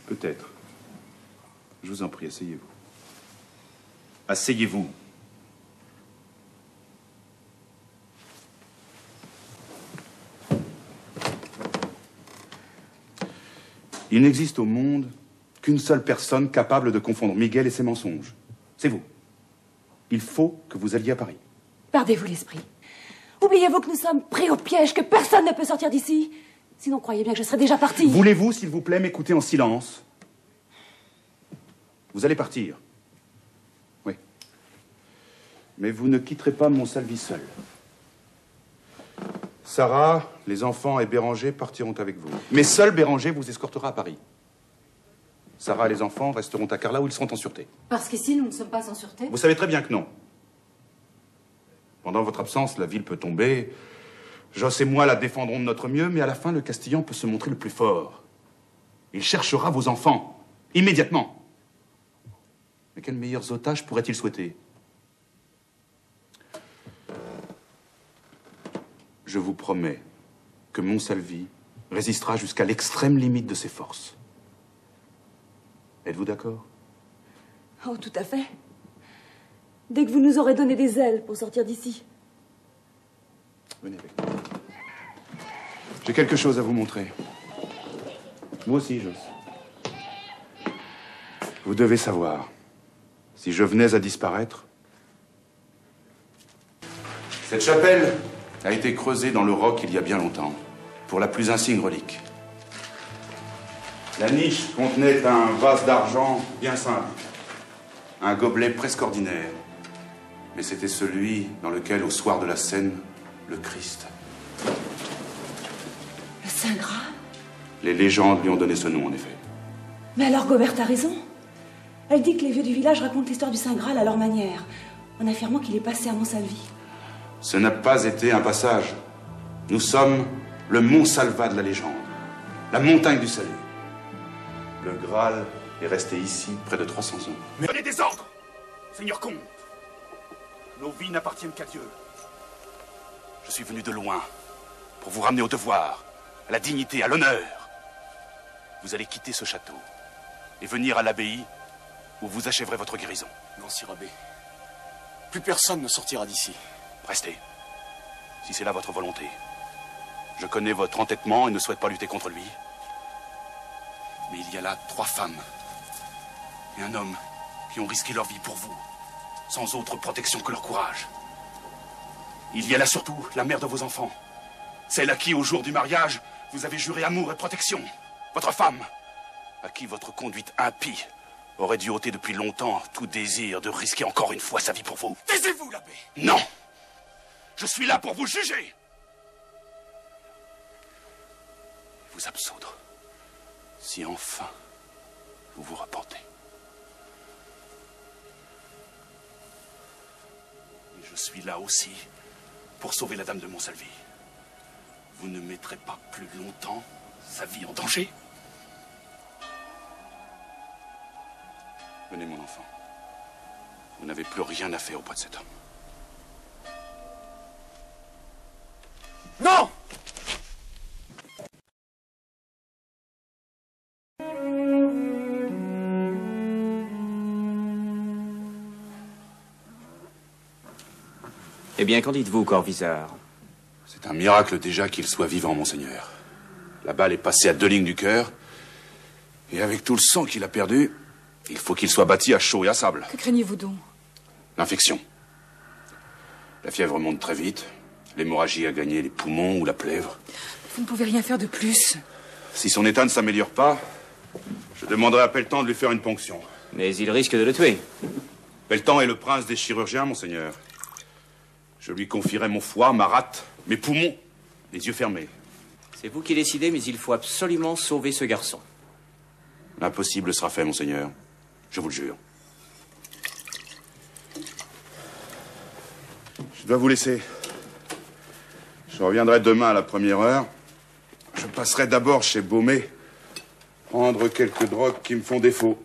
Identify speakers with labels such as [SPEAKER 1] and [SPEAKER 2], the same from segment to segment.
[SPEAKER 1] Peut-être. Je vous en prie, asseyez-vous. Asseyez-vous. Il n'existe au monde qu'une seule personne capable de confondre Miguel et ses mensonges. C'est vous. Il faut que vous alliez à Paris.
[SPEAKER 2] Perdez-vous l'esprit. Oubliez-vous que nous sommes pris au piège, que personne ne peut sortir d'ici. Sinon, croyez bien que je serais déjà partie.
[SPEAKER 1] Voulez-vous, s'il vous plaît, m'écouter en silence? Vous allez partir. Oui. Mais vous ne quitterez pas Montsalvi seul. Sarah, les enfants et Béranger partiront avec vous. Mais seul Béranger vous escortera à Paris. Sarah et les enfants resteront à Carla où ils seront en sûreté.
[SPEAKER 2] Parce qu'ici, nous ne sommes pas en sûreté.
[SPEAKER 1] Vous savez très bien que non. Pendant votre absence, la ville peut tomber. Joss et moi la défendrons de notre mieux, mais à la fin, le Castillan peut se montrer le plus fort. Il cherchera vos enfants, immédiatement. Mais quels meilleurs otages pourrait-il souhaiter? Je vous promets que Montsalvi résistera jusqu'à l'extrême limite de ses forces. Êtes-vous d'accord?
[SPEAKER 2] Oh, tout à fait. Dès que vous nous aurez donné des ailes pour sortir d'ici.
[SPEAKER 1] Venez avec moi. J'ai quelque chose à vous montrer. Moi aussi, Joss. Vous devez savoir, si je venais à disparaître, cette chapelle a été creusée dans le roc il y a bien longtemps, pour la plus insigne relique. La niche contenait un vase d'argent bien simple, un gobelet presque ordinaire, mais c'était celui dans lequel, au soir de la scène, le Christ.
[SPEAKER 2] Le Saint Graal?
[SPEAKER 1] Les légendes lui ont donné ce nom, en effet.
[SPEAKER 2] Mais alors Gobert a raison. Elle dit que les vieux du village racontent l'histoire du Saint Graal à leur manière, en affirmant qu'il est passé à Montsalvi.
[SPEAKER 1] Ce n'a pas été un passage. Nous sommes le Mont Salva de la légende, la montagne du salut. Le Graal est resté ici près de 300 ans.
[SPEAKER 3] Mais donnez des ordres, Seigneur Comte. Nos vies n'appartiennent qu'à Dieu. Je suis venu de loin pour vous ramener au devoir, à la dignité, à l'honneur. Vous allez quitter ce château et venir à l'abbaye où vous achèverez votre guérison.
[SPEAKER 4] Non, sire abbé. Plus personne ne sortira d'ici.
[SPEAKER 3] Restez, si c'est là votre volonté. Je connais votre entêtement et ne souhaite pas lutter contre lui. Mais il y a là 3 femmes et un homme qui ont risqué leur vie pour vous, sans autre protection que leur courage. Il y a là surtout la mère de vos enfants, celle à qui, au jour du mariage, vous avez juré amour et protection. Votre femme, à qui votre conduite impie aurait dû ôter depuis longtemps tout désir de risquer encore une fois sa vie pour vous.
[SPEAKER 4] Taisez-vous, l'abbé!
[SPEAKER 3] Non! Je suis là pour vous juger! Vous absoudre, si enfin vous vous repentez. Et je suis là aussi pour sauver la dame de Montsalvi. Vous ne mettrez pas plus longtemps sa vie en danger? Venez, mon enfant. Vous n'avez plus rien à faire auprès de cet homme.
[SPEAKER 4] Non!
[SPEAKER 5] Eh bien, qu'en dites-vous, Corvisart?
[SPEAKER 3] C'est un miracle déjà qu'il soit vivant, monseigneur. La balle est passée à 2 lignes du cœur. Et avec tout le sang qu'il a perdu, il faut qu'il soit bâti à chaud et à sable.
[SPEAKER 2] Que craignez-vous donc?
[SPEAKER 3] L'infection. La fièvre monte très vite. L'hémorragie a gagné les poumons ou la plèvre.
[SPEAKER 2] Vous ne pouvez rien faire de plus.
[SPEAKER 3] Si son état ne s'améliore pas, je demanderai à Pelletan de lui faire une ponction.
[SPEAKER 5] Mais il risque de le tuer.
[SPEAKER 3] Pelletan est le prince des chirurgiens, monseigneur. Je lui confierai mon foie, ma rate, mes poumons, les yeux fermés.
[SPEAKER 5] C'est vous qui décidez, mais il faut absolument sauver ce garçon.
[SPEAKER 3] L'impossible sera fait, monseigneur. Je vous le jure. Je dois vous laisser. Je reviendrai demain à la première heure. Je passerai d'abord chez Baumet, prendre quelques drogues qui me font défaut.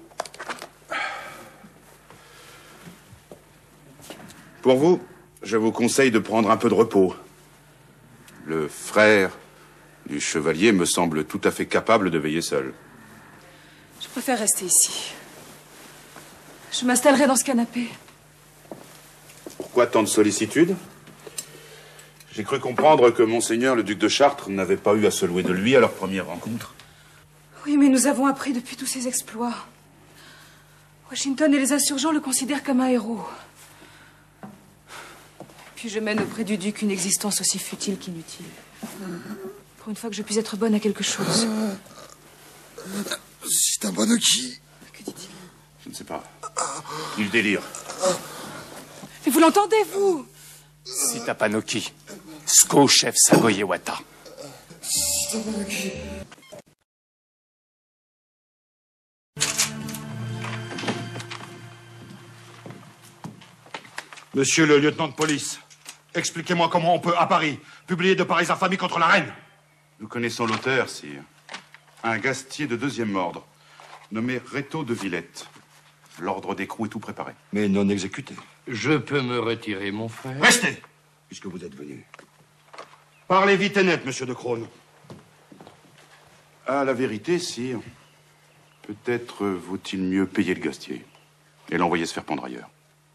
[SPEAKER 3] Pour vous, je vous conseille de prendre un peu de repos. Le frère du chevalier me semble tout à fait capable de veiller seul.
[SPEAKER 2] Je préfère rester ici. Je m'installerai dans ce canapé.
[SPEAKER 1] Pourquoi tant de sollicitude? J'ai cru comprendre que Monseigneur le duc de Chartres n'avait pas eu à se louer de lui à leur première rencontre.
[SPEAKER 2] Oui, mais nous avons appris depuis tous ses exploits. Washington et les insurgents le considèrent comme un héros. Puis je mène auprès du duc une existence aussi futile qu'inutile. Pour une fois que je puisse être bonne à quelque chose.
[SPEAKER 6] C'est un bon qui?
[SPEAKER 2] Que dit-il?
[SPEAKER 1] Je ne sais pas. Il délire.
[SPEAKER 2] Mais vous l'entendez, vous?
[SPEAKER 4] Sitapanoki, Sko chef Sagoyewata.
[SPEAKER 6] Sitapanoki.
[SPEAKER 7] Monsieur le lieutenant de police, expliquez-moi comment on peut, à Paris, publier de pareilles infamies contre la reine.
[SPEAKER 1] Nous connaissons l'auteur, sire. Un gastier de 2e ordre, nommé Rétaux de Villette. L'ordre d'écrou est tout préparé.
[SPEAKER 7] Mais non exécuté.
[SPEAKER 8] Je peux me retirer, mon frère?
[SPEAKER 7] Restez, puisque vous êtes venu. Parlez vite et net, monsieur de Crosne.
[SPEAKER 1] À la vérité, sire, peut-être vaut-il mieux payer le gastier et l'envoyer se faire pendre ailleurs.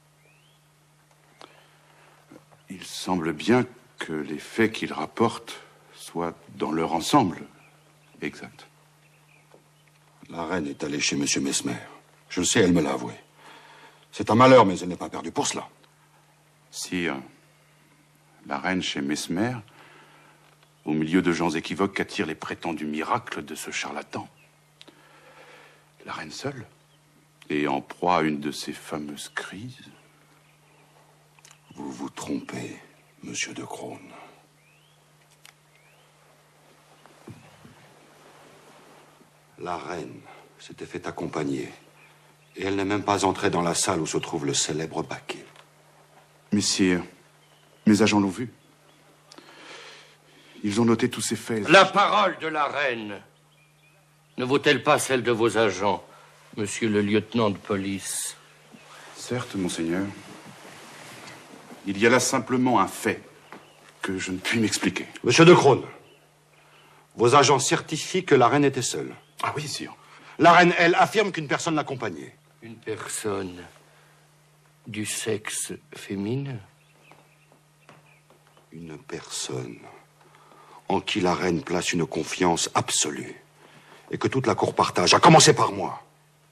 [SPEAKER 1] Il semble bien que les faits qu'il rapporte soient dans leur ensemble exact.
[SPEAKER 7] La reine est allée chez monsieur Mesmer. Je le sais, elle me l'a avoué. C'est un malheur, mais elle n'est pas perdue pour cela.
[SPEAKER 1] Sire, la reine chez Mesmer, au milieu de gens équivoques qu'attirent les prétendus miracles de ce charlatan. La reine seule, et en proie à une de ces fameuses crises.
[SPEAKER 7] Vous vous trompez, monsieur de Crosne. La reine s'était fait accompagner. Et elle n'est même pas entrée dans la salle où se trouve le célèbre baquet.
[SPEAKER 1] Messire, mes agents l'ont vu. Ils ont noté tous ces faits.
[SPEAKER 8] La parole de la reine ne vaut-elle pas celle de vos agents, monsieur le lieutenant de police?
[SPEAKER 1] Certes, monseigneur. Il y a là simplement un fait que je ne puis m'expliquer.
[SPEAKER 7] Monsieur de Crosne, vos agents certifient que la reine était seule.
[SPEAKER 1] Ah oui, sire.
[SPEAKER 7] La reine, elle, affirme qu'une personne l'accompagnait.
[SPEAKER 8] Une personne du sexe féminin?
[SPEAKER 7] Une personne en qui la reine place une confiance absolue et que toute la cour partage, à commencer par moi.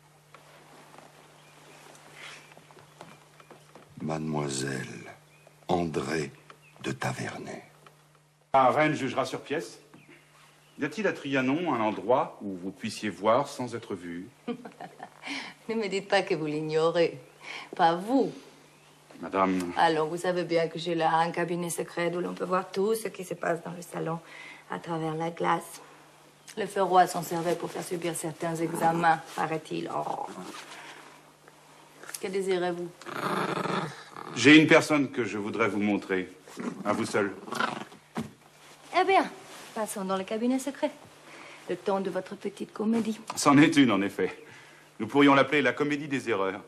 [SPEAKER 7] Mademoiselle André de Tavernay.
[SPEAKER 1] La reine jugera sur pièce. Y a-t-il à Trianon un endroit où vous puissiez voir sans être vu?
[SPEAKER 9] Ne me dites pas que vous l'ignorez. Pas vous.
[SPEAKER 1] Madame...
[SPEAKER 9] Alors, vous savez bien que j'ai là un cabinet secret où l'on peut voir tout ce qui se passe dans le salon à travers la glace. Le feu roi s'en servait pour faire subir certains examens, paraît-il. Oh. Que désirez-vous?
[SPEAKER 1] J'ai une personne que je voudrais vous montrer. À vous seul.
[SPEAKER 9] Eh bien, passons dans le cabinet secret. Le temps de votre petite comédie.
[SPEAKER 1] C'en est une, en effet. Nous pourrions l'appeler la comédie des erreurs.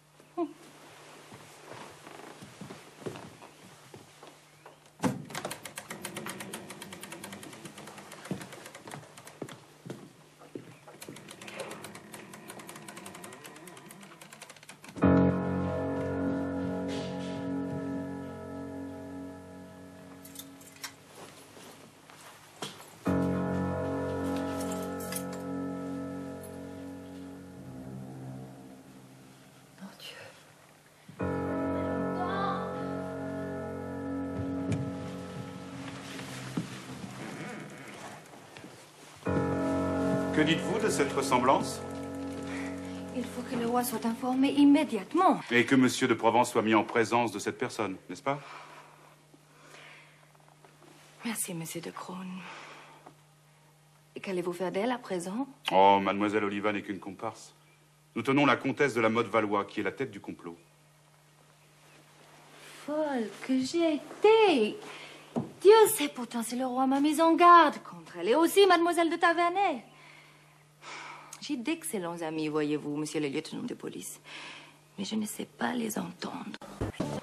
[SPEAKER 1] Que dites-vous de cette ressemblance?
[SPEAKER 9] Il faut que le roi soit informé immédiatement.
[SPEAKER 1] Et que monsieur de Provence soit mis en présence de cette personne, n'est-ce pas?
[SPEAKER 9] Merci, monsieur de Crosne. Et qu'allez-vous faire d'elle à présent?
[SPEAKER 1] Oh, mademoiselle Oliva n'est qu'une comparse. Nous tenons la comtesse de la Motte-Valois, qui est la tête du complot.
[SPEAKER 9] Folle que j'ai été! Dieu sait pourtant si le roi m'a mise en garde contre elle. Et aussi mademoiselle de Tavernay. J'ai d'excellents amis, voyez-vous, monsieur le lieutenant de police. Mais je ne sais pas les entendre.